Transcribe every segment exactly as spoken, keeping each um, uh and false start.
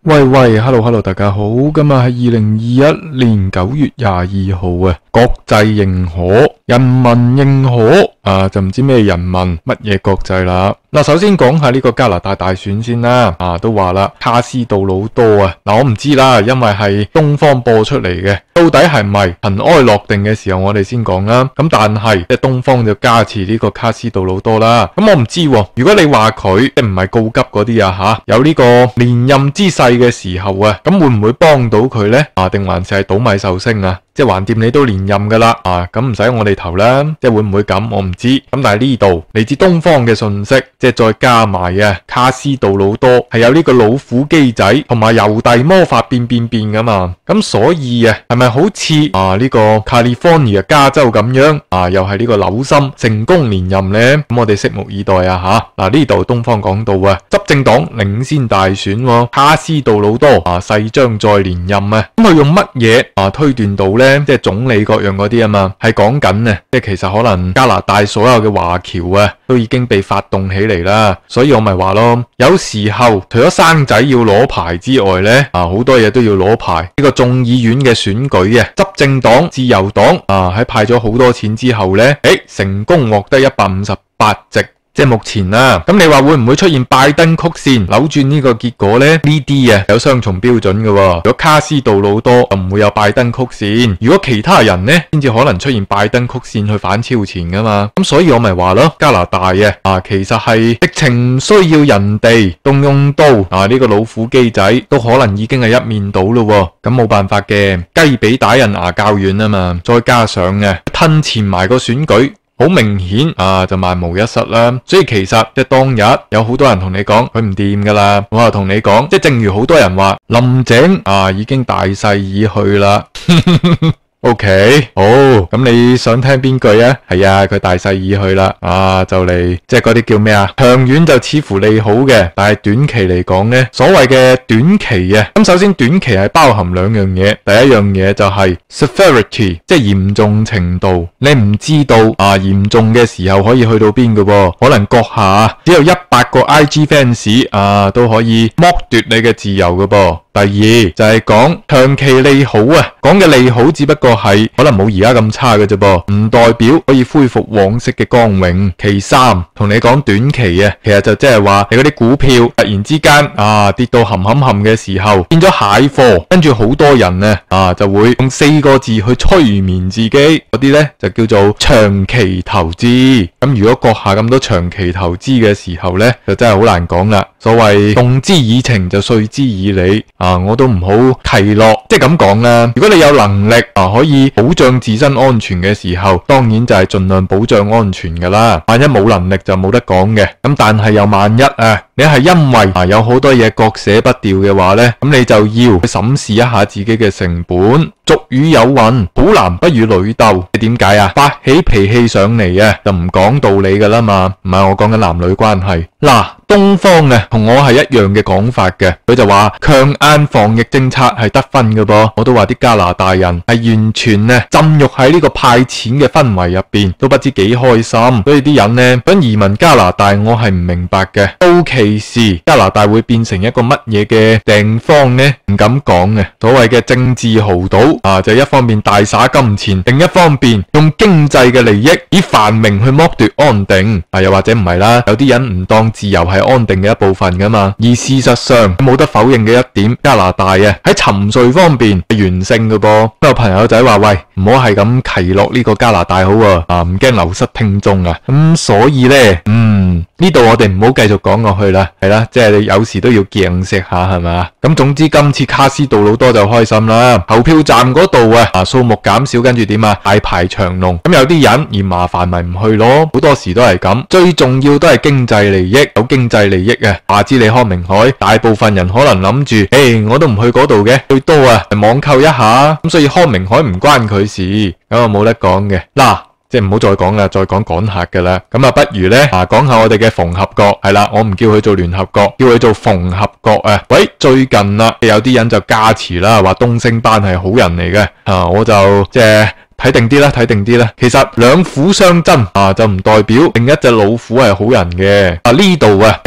喂喂，hello hello，大家好，今日係二零二一年九月廿二號啊，國際認可，人民認可啊，就唔知咩人民乜嘢國際啦。嗱，首先講下呢個加拿大大選先啦，啊，都話啦，卡斯杜魯多啊，嗱，我唔知啦，因為係東方播出嚟嘅，到底係咪塵埃落定嘅時候我哋先講啦。咁但係即係東方就加持呢個卡斯杜魯多啦。咁我唔知喎，如果你話佢即係唔係告急嗰啲啊吓，有呢個連任之勢嘅時候啊，咁會唔會幫到佢呢？啊，定還是係倒米壽星啊？即係橫掂你都連任噶啦，啊，咁唔使我哋投啦，即係會唔會咁我唔知。咁但係呢度嚟自東方嘅信息，即係再加埋啊卡斯杜魯多係有呢個老虎機仔同埋郵遞魔法變變變噶嘛，咁所以啊係咪好似啊呢個 California 加州咁樣啊又係呢個紐森成功連任呢？咁我哋拭目以待啊吓。嗱，呢度東方講到啊執政黨領先大選，啊，卡斯杜魯多啊勢將再連任啊，咁佢用乜嘢啊推斷到呢？即係總理各樣嗰啲啊嘛，係講緊啊，即係其實可能加拿大所有嘅華僑啊，都已經被發動起嚟啦。所以我咪話咯，有時候除咗生仔要攞牌之外呢，啊好多嘢都要攞牌。呢個眾議院嘅選舉啊，執政黨自由黨啊喺派咗好多錢之後呢，誒成功獲得一百五十八席。即係目前啦，咁你話會唔會出現拜登曲線扭轉呢個結果呢？呢啲啊有雙重標準嘅。如果卡斯杜魯多就唔會有拜登曲線，如果其他人呢先至可能出現拜登曲線去反超前噶嘛。咁所以我咪話咯，加拿大啊啊其實係直情唔需要人哋動用到啊呢個老虎機仔，都可能已經係一面倒咯。咁冇辦法嘅，雞髀打人牙較軟啊嘛，再加上啊吞前埋個選舉。好明顯啊，就萬無一失啦。所以其實即係當日有好多人同你講佢唔掂噶啦，我又同你講，即係正如好多人話林鄭啊已經大勢已去啦。OK， 好，咁你想聽邊句啊？係啊，佢大勢已去啦，啊就嚟，即係嗰啲叫咩啊？長遠就似乎利好嘅，但係短期嚟講呢，所謂嘅短期啊，咁首先短期係包含兩樣嘢，第一樣嘢就係 severity， 即係嚴重程度，你唔知道啊嚴重嘅時候可以去到邊嘅噃，可能閣下只有一百個 I G fans 啊都可以剝奪你嘅自由嘅噃。第二就係講長期利好啊，講嘅利好只不過係可能冇而家咁差嘅啫噃，唔代表可以恢復往昔嘅光榮。其三，同你講短期啊，其實就即係話你嗰啲股票突然之間啊跌到冚冚冚嘅時候，變咗蟹貨，跟住好多人呢啊就會用四個字去催眠自己，嗰啲呢就叫做長期投資。咁如果閣下咁多長期投資嘅時候呢，就真係好難講啦。所謂動之以情就說之以理。啊！我都唔好奚落，即係咁講啦。如果你有能力啊，可以保障自身安全嘅時候，當然就係盡量保障安全噶啦。萬一冇能力就冇得講嘅。咁但係又萬一啊，你係因為啊有好多嘢割捨不掉嘅話呢，咁你就要去審視一下自己嘅成本。俗語有云，好男不與女鬥。你點解啊？發起脾氣上嚟啊，就唔講道理噶啦嘛。唔係我講緊男女關係。嗱，東方啊，同我係一樣嘅講法嘅。佢就話強硬防疫政策係得分嘅噃。我都話啲加拿大人係完全呢浸浴喺呢個派錢嘅氛圍入邊，都不知幾開心。所以啲人呢想移民加拿大，我係唔明白嘅。到期時加拿大會變成一個乜嘢嘅地方呢？唔敢講嘅。所謂嘅政治豪賭啊，就一方面大灑金錢，另一方面用經濟嘅利益以繁榮去剝奪安定。啊，又或者唔係啦，有啲人唔當自由係安定嘅一部分噶嘛。而事實上冇得否認嘅一點，加拿大啊喺沉睡方面係完勝嘅噃。有朋友仔話喂，唔好係咁奚落呢個加拿大好啊，啊唔驚流失聽眾啊。咁、嗯、所以呢，嗯呢度我哋唔好繼續講落去啦，係啦，即係你有時都要見識下係咪？咁總之今次卡斯杜魯多就開心啦，投票站嗰度啊啊數目減少，跟住點啊大排長龍。咁有啲人嫌麻煩咪唔去咯，好多時都係咁。最重要都係經濟利益，有經濟利益啊。話知你康明凱，大部分人可能諗住，誒我都唔去嗰度嘅，最多啊網購一下。咁所以康明凱唔關佢事，咁啊冇得講嘅。嗱。即係唔好再講啦，再講趕客噶啦。咁啊，不如呢，啊講下我哋嘅縫合國係啦，我唔叫佢做聯合國，叫佢做縫合國啊。喂，最近啦，有啲人就加持啦，話東星班係好人嚟嘅，啊，我就即係睇定啲啦，睇定啲啦。其實兩虎相爭啊，就唔代表另一隻老虎係好人嘅。啊呢度啊，誒。其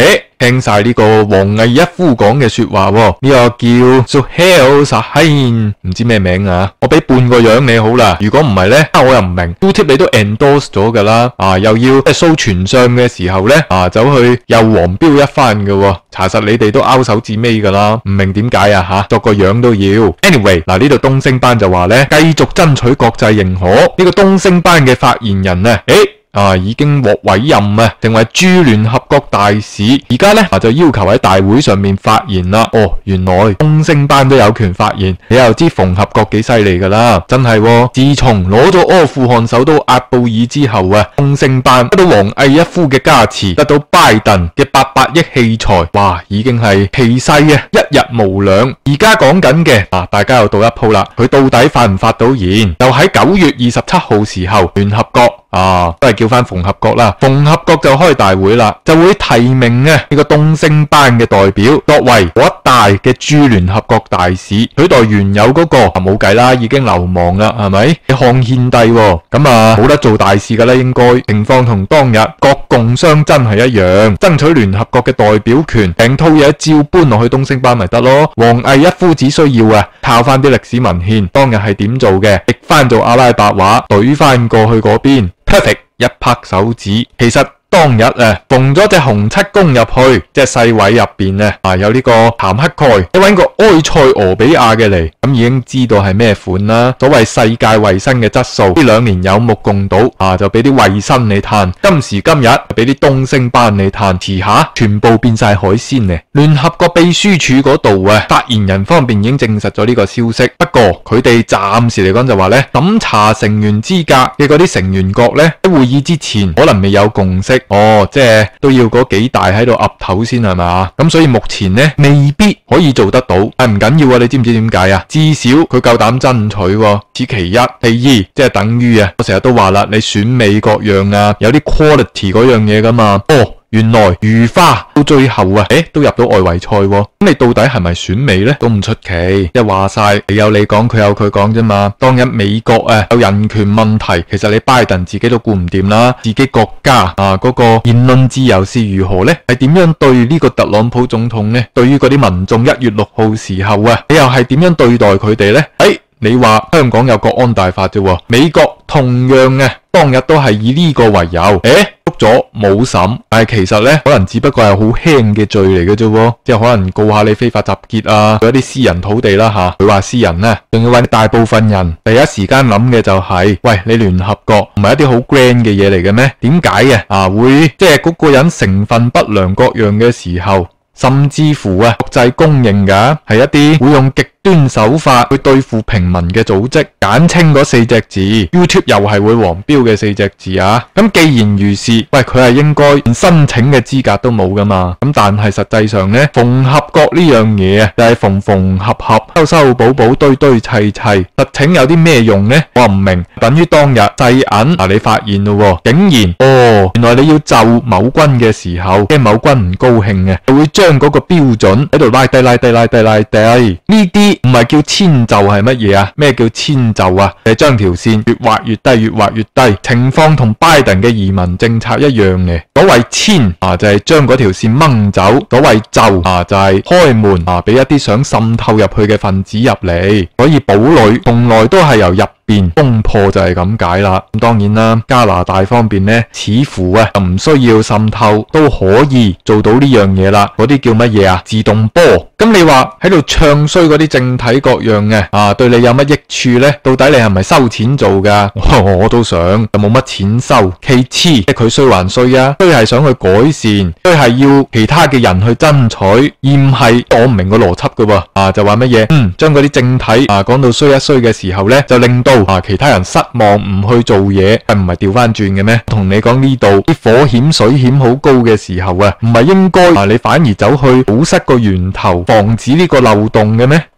聽晒呢個王毅一夫講嘅說話，呢、這個叫 Suhail Shaheen， 唔知咩名啊？我俾半個樣你好啦，如果唔係呢，我又唔明 YouTube 你都 endorse 咗噶啦，啊又要即係 show 全相嘅時候呢，啊走去又黃標一番嘅，查實你哋都拗手指尾噶啦，唔明點解啊吓，作個樣都要。Anyway， 嗱呢度東星班就話呢，繼續爭取國際認可。呢、這個東星班嘅發言人呢，誒。啊，已經獲委任啊，成為駐聯合國大使。而家咧啊，就要求喺大會上面發言啦。哦，原來東星班都有權發言，你又知縫合國幾犀利噶啦，真係、哦。自從攞咗阿富汗首都阿布爾之後啊，東星班得到王毅一夫嘅加持，得到拜登嘅八百億器材，哇，已經係氣勢啊，一日無兩。而家講緊嘅啊，大家又賭一鋪啦，佢到底發唔發到言？就喺九月二十七號時候，聯合國。啊，都係叫翻縫合國啦，縫合國就開大會啦，就會提名啊呢個東星班嘅代表作為嗰一屆嘅駐聯合國大使，取代原有嗰、那個冇計啦，已經流亡啦，係咪？你漢獻帝咁啊，冇得做大使噶啦，應該情況同當日國共相爭係一樣，爭取聯合國嘅代表權，成套嘢照搬落去東星班咪得咯。王毅一夫只需要啊靠翻啲歷史文獻，當日係點做嘅，譯翻做阿拉伯話，懟翻過去嗰邊。Perfect， 一拍手指，其實當日啊，縫咗隻洪七公入去，即係世衛入邊啊，啊有呢個譚克蓋，你揾個埃塞俄比亞嘅嚟，咁已經知道係咩款啦。所謂世界衛生嘅質素，呢兩年有目共睹啊，就俾啲衛生你嘆，今時今日俾啲東星班你嘆，遲下全部變晒海鮮咧。聯合國秘書處嗰度啊，發言人方面已經證實咗呢個消息，不過佢哋暫時嚟講就話咧，審查成員資格嘅嗰啲成員國咧，喺會議之前可能未有共識。哦，即係都要嗰幾大喺度岌頭先係嘛？咁所以目前呢，未必可以做得到，但唔緊要啊！你知唔知點解啊？至少佢夠膽爭取，此其一。其二，即係等於啊，我成日都話啦，你選美各樣啊，有啲 quality 嗰樣嘢噶嘛。哦。原來如花到最後啊，誒都入到外圍賽喎，咁你到底係咪選美呢？都唔出奇，一話晒你有你講，佢有佢講啫嘛。當日美國啊有人權問題，其實你拜登自己都顧唔掂啦，自己國家啊嗰個言論自由是如何呢？係點樣對呢個特朗普總統呢？對於嗰啲民眾一月六號時候啊，你又係點樣對待佢哋呢？誒，你話香港有國安大法啫，美國同樣啊，當日都係以呢個為由，誒。咗冇審，但係其實咧可能只不過係好輕嘅罪嚟嘅啫，即係可能告下你非法集結啊，嗰啲私人土地啦吓。佢話私人咧，仲要搵大部分人第一時間諗嘅就係、是，喂，你聯合國唔係一啲好 grand 嘅嘢嚟嘅咩？點解嘅啊會即係嗰個人成分不良各樣嘅時候，甚至乎啊國際公認噶係一啲會用極端手法去對付平民嘅組織，簡稱嗰四隻字 YouTube 又係會黃標嘅四隻字啊。咁既然如是，喂，佢係應該連申請嘅資格都冇噶嘛。咁但係實際上呢，縫合國呢樣嘢啊，就係縫縫合合、修修補補、堆堆砌砌，實情有啲咩用呢？我唔明。等於當日世銀啊，你發現咯，竟然哦，原來你要就某軍嘅時候，驚某軍唔高興嘅，就會將嗰個標準喺度拉低、拉低、拉低、拉低呢啲。唔係叫遷就係乜嘢啊？咩叫遷就啊？係將條線越畫越低，越畫越低。情況同拜登嘅移民政策一樣嘅。所謂遷啊，就係將嗰條線掹走；所謂就啊，就係、是、開門啊，俾一啲想滲透入去嘅分子入嚟。所以堡壘從來都係由入邊攻破，就係咁解啦。咁當然啦，加拿大方面呢，似乎啊唔需要滲透都可以做到呢樣嘢啦。嗰啲叫乜嘢啊？自動波。咁你話喺度唱衰嗰啲政體各樣嘅啊，對你有乜益處呢？到底你係咪收錢做噶？我，我都想，就冇乜錢收。其次，即係佢衰還衰啊，衰係想去改善，衰係要其他嘅人去爭取，而唔係我唔明個邏輯噶噃。啊，就話乜嘢？嗯，將嗰啲政體啊講到衰一衰嘅時候呢，就令到啊其他人失望，唔去做嘢，係唔係調翻轉嘅咩？同你講呢度啲火險水險好高嘅時候啊，唔係應該啊你反而走去堵塞個源頭，防止呢個漏洞嘅咩？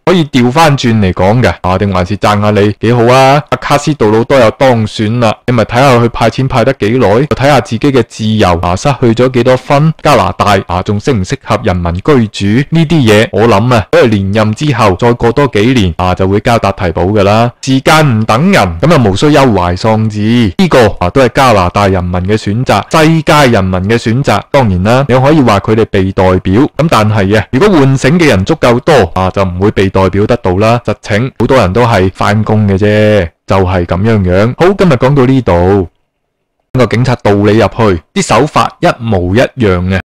可以調翻轉嚟講嘅啊，定還是讚下你幾好啊？阿卡斯杜魯多又當選啦，你咪睇下佢派錢派得幾耐，睇下自己嘅自由啊失去咗幾多分，加拿大啊仲適唔適合人民居住呢啲嘢，我諗啊，因為連任之後再過多幾年啊就會交達提保噶啦，時間唔等人，咁啊無需憂懷喪志，呢個啊都係加拿大人民嘅選擇，世界人民嘅選擇。當然啦，你可以話佢哋被代表，咁但係啊，如果喚醒嘅人足夠多啊，就唔會被代表得到啦。實情好多人都係翻工嘅啫，就係咁樣樣。好，今日講到呢度，個警察導你入去，啲手法一模一樣嘅。